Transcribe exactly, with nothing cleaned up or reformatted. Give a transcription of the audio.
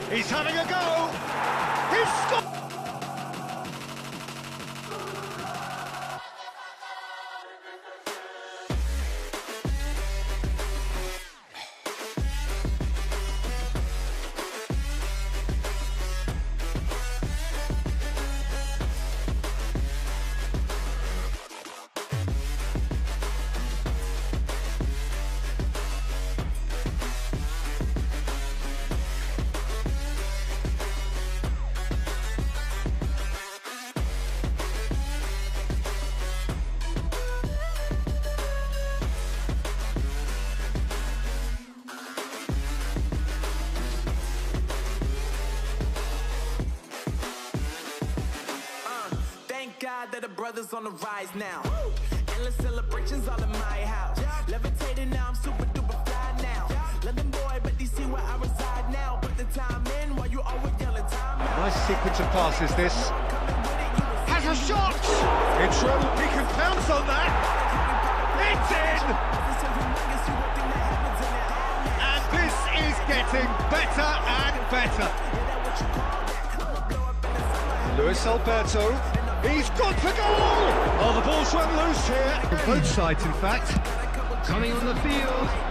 He's having a go. He's scored. God that the brothers on the rise now. Woo! Endless celebrations all in my house. Yeah. Levitating now, I'm super duper fly now. Yeah. London boy, but D C where I reside now. Put the time in while you always yelling time out. Nice sequence of passes this. Has a shot! It's true, he can pounce on that. It's in! And this is getting better and better. Luis Alberto. He's got to goal! Oh, the ball's run loose here. Both sides, in fact, coming on the field.